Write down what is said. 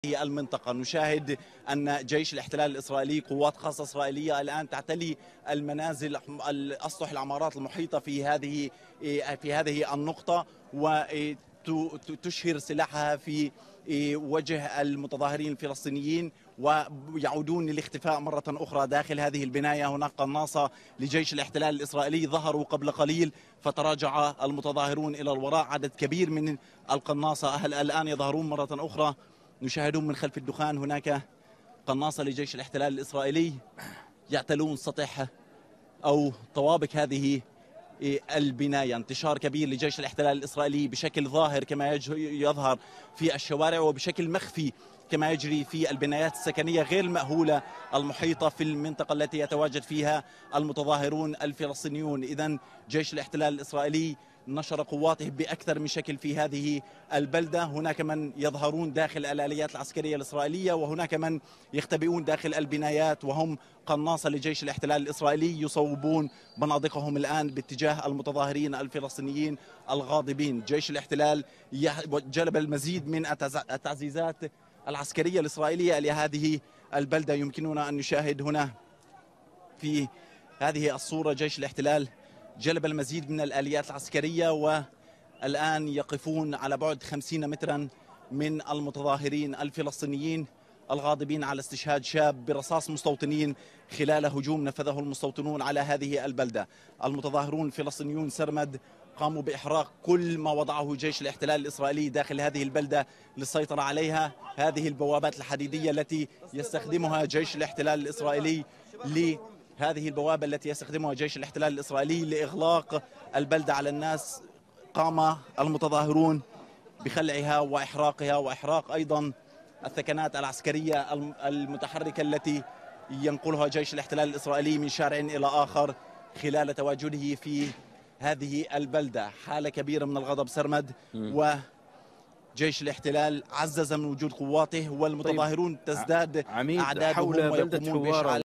هذه المنطقة. نشاهد أن جيش الاحتلال الإسرائيلي، قوات خاصة إسرائيلية الآن تعتلي المنازل، أسطح العمارات المحيطة في هذه النقطة، وتشهر سلاحها في وجه المتظاهرين الفلسطينيين، ويعودون للاختفاء مرة أخرى داخل هذه البناية. هناك قناصة لجيش الاحتلال الإسرائيلي ظهروا قبل قليل فتراجع المتظاهرون إلى الوراء. عدد كبير من القناصة الآن يظهرون مرة أخرى. نشاهدون من خلف الدخان هناك قناصة لجيش الاحتلال الإسرائيلي يعتلون سطح أو طوابق هذه البناية. انتشار كبير لجيش الاحتلال الإسرائيلي بشكل ظاهر كما يظهر في الشوارع، وبشكل مخفي كما يجري في البنايات السكنية غير المأهولة المحيطة في المنطقة التي يتواجد فيها المتظاهرون الفلسطينيون. إذن جيش الاحتلال الإسرائيلي نشر قواته بأكثر من شكل في هذه البلدة. هناك من يظهرون داخل الآليات العسكرية الإسرائيلية، وهناك من يختبئون داخل البنايات وهم قناصة لجيش الاحتلال الإسرائيلي يصوبون بنادقهم الآن باتجاه المتظاهرين الفلسطينيين الغاضبين. جيش الاحتلال جلب المزيد من التعزيزات العسكرية الإسرائيلية لهذه البلدة. يمكننا أن نشاهد هنا في هذه الصورة جيش الاحتلال جلب المزيد من الآليات العسكرية، والآن يقفون على بعد 50 مترا من المتظاهرين الفلسطينيين الغاضبين على استشهاد شاب برصاص مستوطنين خلال هجوم نفذه المستوطنون على هذه البلدة. المتظاهرون الفلسطينيون سرمد قاموا بإحراق كل ما وضعه جيش الاحتلال الإسرائيلي داخل هذه البلدة للسيطرة عليها. هذه البوابات الحديدية التي يستخدمها جيش الاحتلال الإسرائيلي هذه البوابة التي يستخدمها جيش الاحتلال الإسرائيلي لإغلاق البلدة على الناس، قام المتظاهرون بخلعها وإحراقها، وإحراق أيضا الثكنات العسكرية المتحركة التي ينقلها جيش الاحتلال الإسرائيلي من شارع إلى آخر خلال تواجده في هذه البلدة. حالة كبيرة من الغضب سرمد، وجيش الاحتلال عزز من وجود قواته، والمتظاهرون تزداد أعدادهم حول بلدة ويقومون حوارة.